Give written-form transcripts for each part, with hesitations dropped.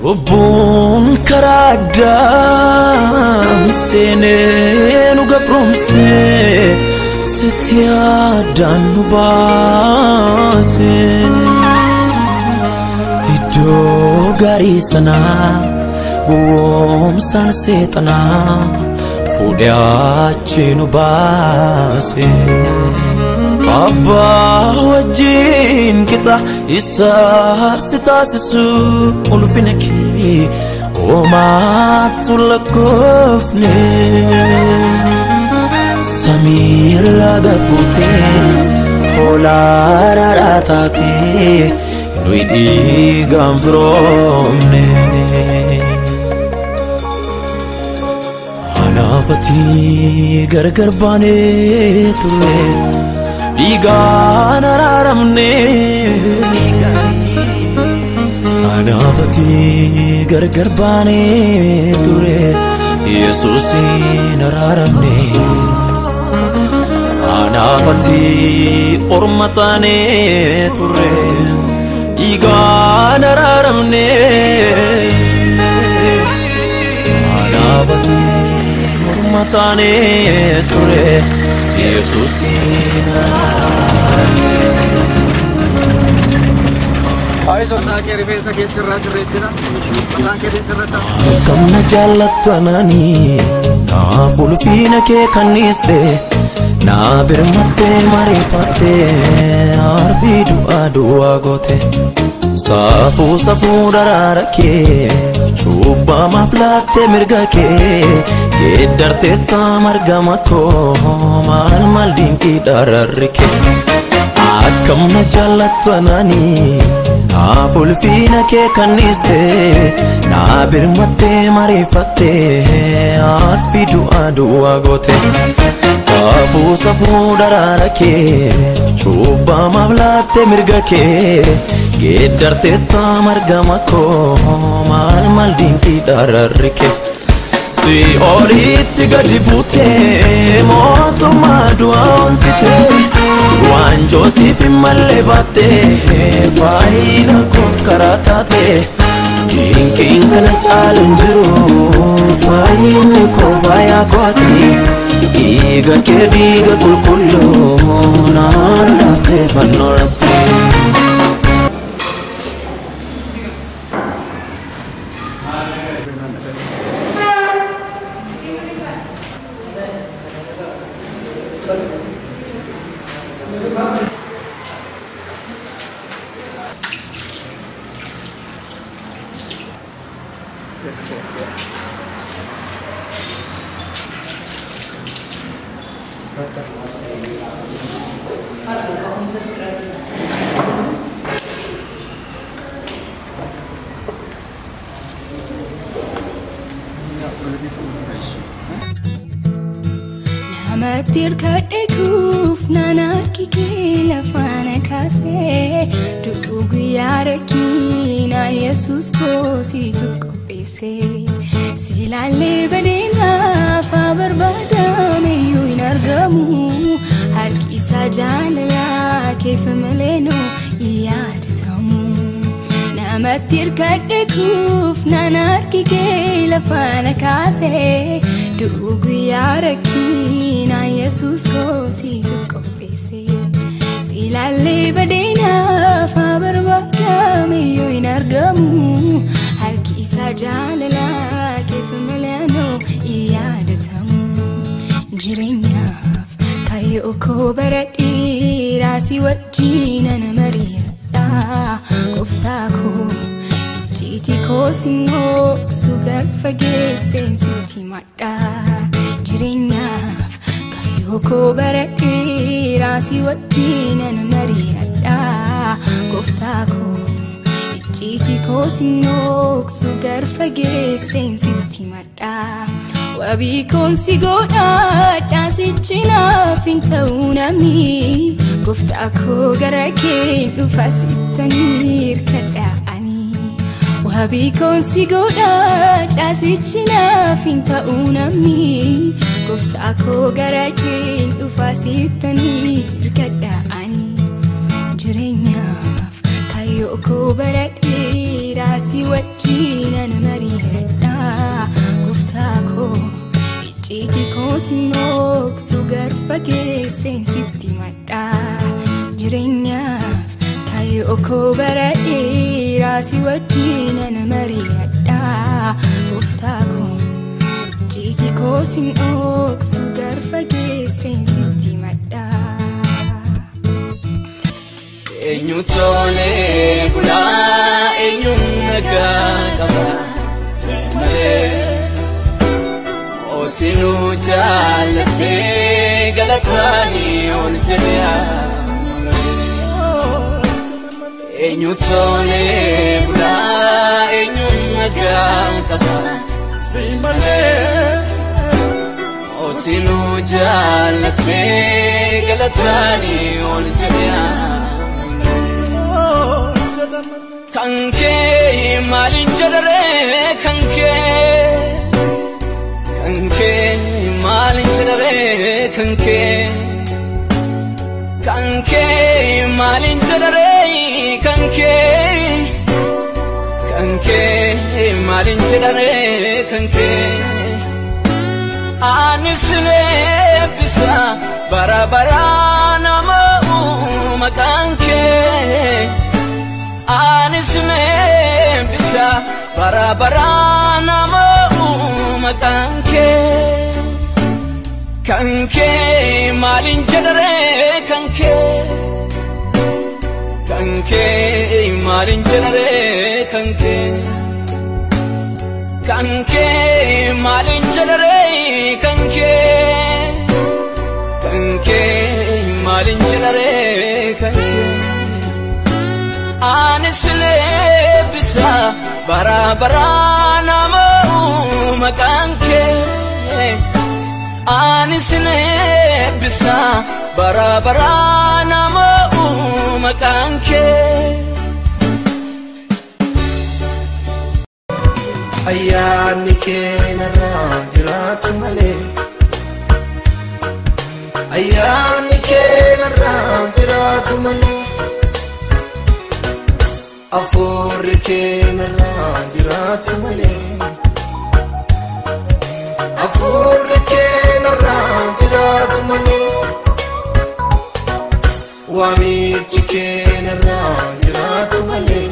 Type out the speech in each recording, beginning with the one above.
Obboon karaa addaa seenee nu gabromsee sitti yaadaan nu baasee iddoo gaarii sanaa gowwoomsaan seexanaa fuudhee achi nu baasee Abbaa wajjin kita isaarsi taasisu ulfina kee homaatu lakkoofne samiirra gabbuutee hoolaa dhadhaa taatee nuyi dhiigaan firoomne anaafati gargar baanee turre Digaan araaramne anaafati gargar baanee turre Yesuusin araaramne anaafati orma taanee turre digaan araaramne anaafati orma taanee turre Yesuusin Sotaa kee rifeensa keessirraa sirreessina mataan kee sirreetta Kamna jaallattanani naaf ulfina kee kanniste naa birmattee mariifattee arfii du'aa goote Safuu safuu daraara kee cubbamaaf laattee mirga kee geeddartee margama koo maal dinqii dararri kee Akkamna jaallattanani naaf ulfina kee kanniste naa birmattee mariifattee arfii du'aa goote Safuu safuu daraara kee cubbamaaf laattee mirga kee geeddartee margama koo maal dinqii dararri kee Si olitti gadi buutee mootummaa du'aa onsitee Waanjoo siif hin malle baattee faayina koof karaa taatee Dinqiin kana caalu hin jiru faayinni koo faayaa kooti Dhiiga kee dhiiga qulqulluu naan laaftee fannoo irratti Namatir kadekuuf nanarki kila fana kase Dugu yarakina Yesus kosi tukopese Silale badena fa barbadame yu inargamu Harki sajala kef meleno iyadatamu Namatir kadekuuf nanarki kila fana kase Dugu yarakina Yesus kosi tukopese Silale badena fa barbadame yu inargamu Harki sajala kef meleno iyadatamu Jireenyaaf kayyoo koo baradhee raasii wajjina nama riiradha Gooftaa koo ijjiiti koo sinnooksu garfageesseen sitti madha Jireenyaaf kayyoo koo baradhee raasii wajjina nama riiradha Gooftaa koo ijjiiti koo sinnooksu garfageesseen sitti madha Wabii konsi godha daasichinaaf hin ta'uu namni Gooftaa koo gara kee dhufa sittanii hirkadhaa'ani Wabii konsi godha daasichinaaf hin ta'uu namni Gooftaa koo gara kee dhufa sittanii hirkadhaa'ani Jireenyaaf kayyoo koo baradhee raasii wajjin wajjin ana mari'adha gooftaa koo icciitii koo sinnooksu garba geesseen sitti madha jireenyaaf kaayoo koo bara dheeraa si wajjin ana mari'adha gooftaa koo icciitii koo sinnooksu garba geesseen sitti madha. Enyutone bula enyunaga kaba sismale otinu jalate galatani onjaya Enyutone bula enyunaga kaba sismale otinu jalate galatani onjaya Kanke malin chadare kanke malin chadare kanke malin chadare kanke malin chadare kanke anisle bisa bara bara nama makanke Anisme bisa bara bara nama makanke malin chadare kanke malin chadare kanke malin chadare kanke malin chadare kanke Anisle bisa bara bara nama makanke Anisle bisa bara bara nama makanke Ayyaanni kee narraa jiraatu malee Ayyaanni kee narraa jiraatu malee Afurri kee narraa jiraatu malee Afurri kee narraa jiraatu malee Waamichi kee narraa jiraatu malee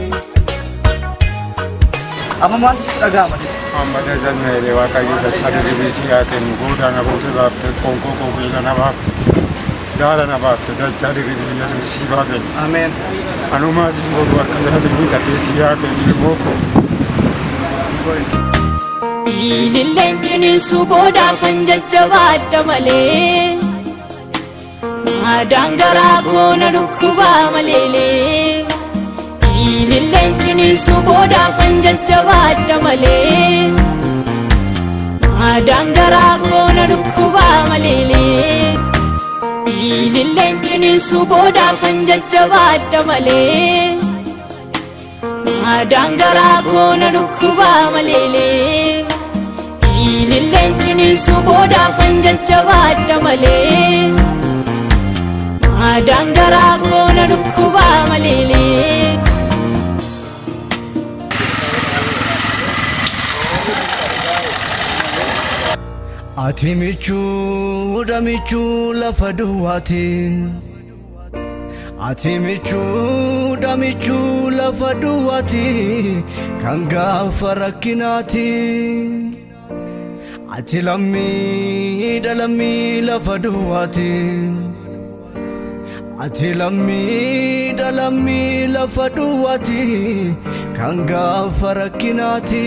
Amma maaltu dhaga'ama? Amma dajjannee waaqayyo dadhabbii biyyaa kennu godaana bootee baafte qonkoo qofiila na baafte daala na baafte dadhabbii biyya siifaa kennu. Ameen. Anumaa siin godhu akka isaati tatee siyaa kennu ilmoo koo. Ililleen ciniinsu boodaafan jajjabaadha malee Maadaan garaa koo na dhukkubaa maleelee Ililleen ciniinsu boodaafan jajjabaadha malee Maadaan garaa koo na dhukkubaa maleelee Ililleen ciniinsu boodaafan jajjabaadha malee Maadaan garaa koo na dhukkubaa maleelee Ililleen ciniinsu boodaafan jajjabaadha malee Maadaan garaa koo na dhukkubaa maleelee Ati michuu damichuu lafa duwwaati Ati michuu damichuu lafa duwwaati kan gaafa rakkinaati Ati lammii lafa duwwaati Ati lammii lafa duwwaati kan gaafa rakkinaati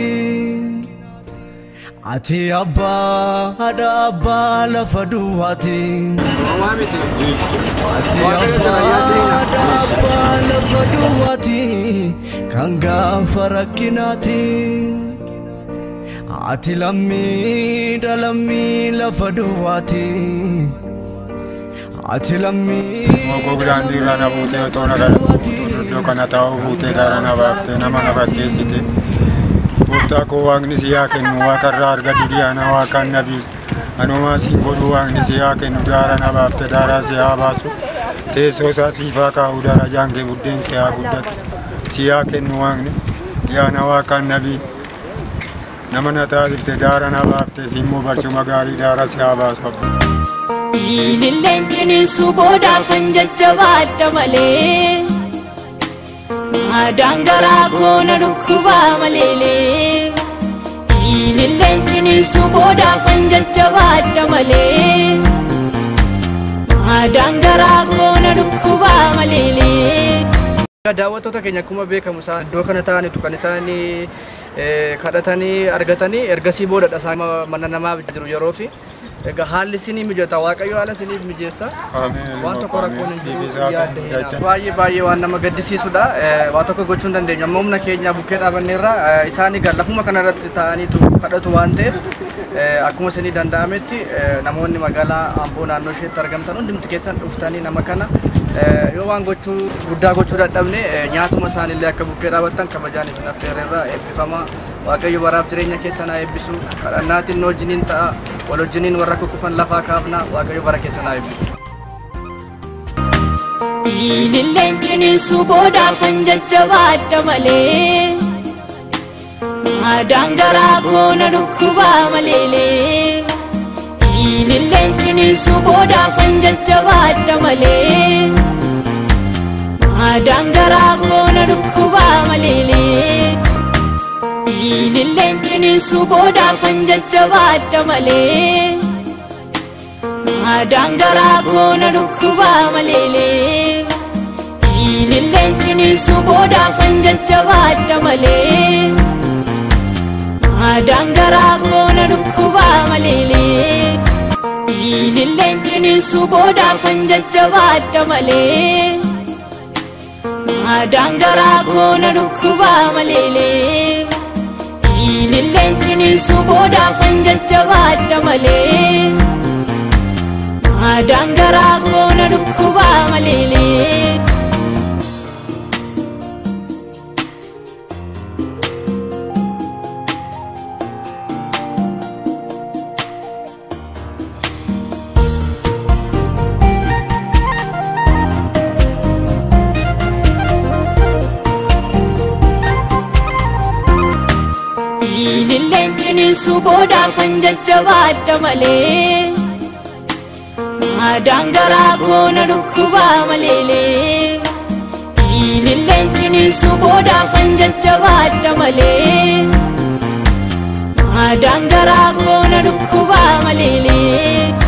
Ati abbaa haadha abbaa lafa duwwaati Ati abbaa haadha abbaa lafa duwwaati kan gaafa rakkinaati Ati lammii lafa duwwaati Ati lammii Moko grandi rana buute otona gara do kana taa'u buute gara na baafte nama na fakkeessite Buutaa koo waaqni siyaa kennu waaqarraa argadhu dhiyaana waaqaan nabii anumaa siin godhu waaqni siyaa kennu daara na baafte daaraa siyaa baasu teessoo isaa siifaa kaa'u darajaan kee buddeen kee haa guddatu siyaa kennu waaqni dhiyaana waaqaan nabii nama na taasifte daara na baafte immoo barcuma gaarii daara si haa baasu abbo. Ililleen ciniinsuu boodaafan jajjabaadha malee maadaan garaa koona dhukkubaa maleelee. Ililleen ciniinsuu boodaafan jajjabaadha malee maadaan garaa koona dhukkubaa maleelee. Daawwattoota keenya akkuma beekamu isaan iddoo kana ta'anitu kan isaan kadhatanii argatanii ergasii boodadha isaan mana namaa jiru yeroo fi egaa haalli isinii mijata waaqayyo haala isiniif mijeessa waan tokko rakkoon hin jiru baay'ee waan nama gaddisiisudha waan tokko gochuu hin dandeenyu amma humna keenya bukkee dhaabanneerra isaan egaa lafuma kanarratti ta'aniitu kadhatu waan ta'eef akkuma isinii danda'ametti namoonni magaalaa Amboo naannoo isheetti argamtan hundumti keessan dhuftanii nama kana yoo waan guddaa gochuu dadhabne nyaatuma isaanillee akka bukkee dhaabattan kabajaan isin affeerreerra eebbifama waaqayyo baraaf jireenya keessan haa eebbisu kadhannaatiin nu wajjiniin ta'a wal wajjiniin warra kukkufan lafaa kaafna waaqayyo bara keessan haa eebbisu. Ililleen ciniinsuu boodaafan jajjabaadha malee maadaan garaa koona dhukkubaa maleelee. Ililleen ciniinsuu boodaafan jajjabaadha malee maadaan garaa koona dhukkubaa maleelee. Ililleen ciniinsuu boodaafan jajjabaadha malee maadaan garaa koona dhukkubaa maleelee. Ililleen ciniinsuu boodaafan jajjabaadha malee maadaan garaa koona dhukkubaa maleelee. Ililleen ciniinsuu boodaafan jajjabaadha malee maadaan garaa koona dhukkubaa maleelee. Ililleen ciniinsuu boodaafan jajjabaadha malee maadaan garaa koona dhukkubaa maleelee. Ililleen ciniinsuu boodaafan jajjabaadha malee maadaan garaa koona dhukkubaa maleelee. Ililleen ciniinsuu boodaafan jajjabaadha malee maadaan garaa koona dhukkubaa maleelee.